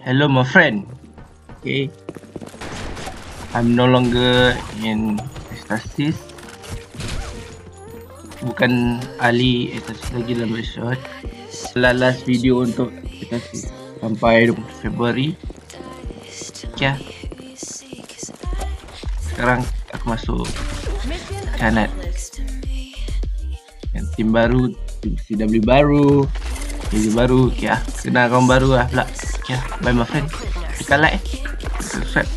Hello, my friend. Okay, I'm no longer in Estasis. Bukan ahli Estasis lagi dalam Malaysia. Last video untuk Estasis sampai 20 Februari. Okay, sekarang aku masuk Kanat. Tim baru, tim CW baru, video baru. Okay, kenal kawan baru lah pula. Okay, bye my friend. Tekan like, subscribe.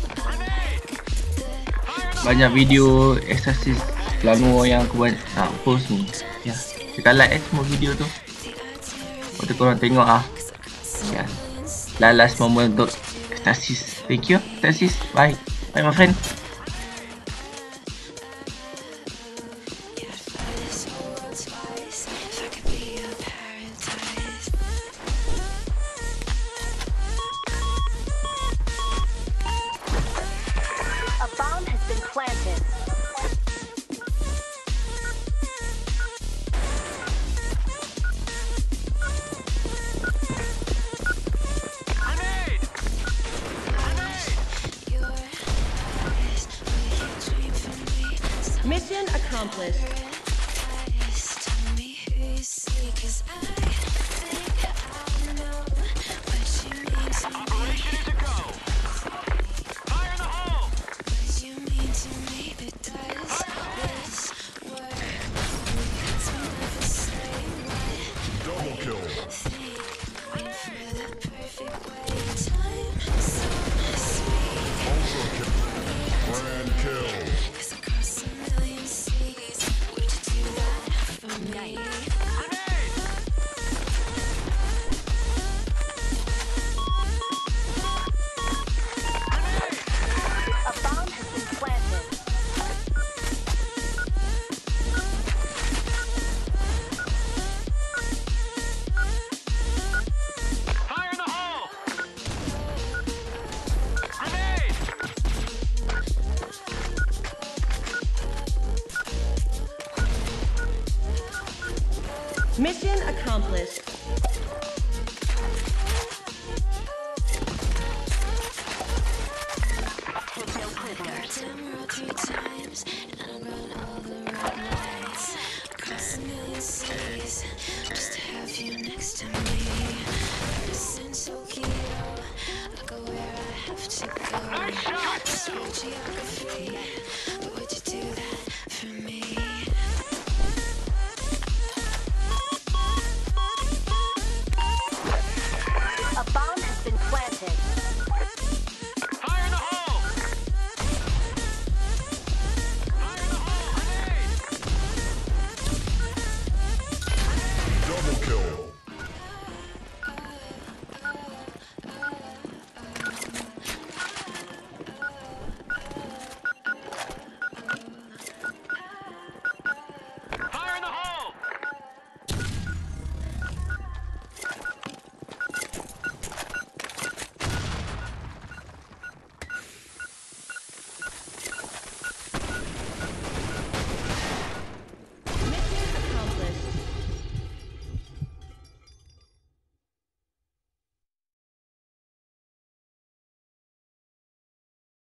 Banyak video Estasis Selangor yang aku nak post ni. Ya, tekan like semua video tu. Lepas korang tengok ya, last moment untuk Estasis. Thank you Estasis. Bye. Bye my friend. A bomb has been planted. Mission accomplished. Mission accomplished. Just to have you next to me. Listen, Tokyo, I go where I have to go. Geography.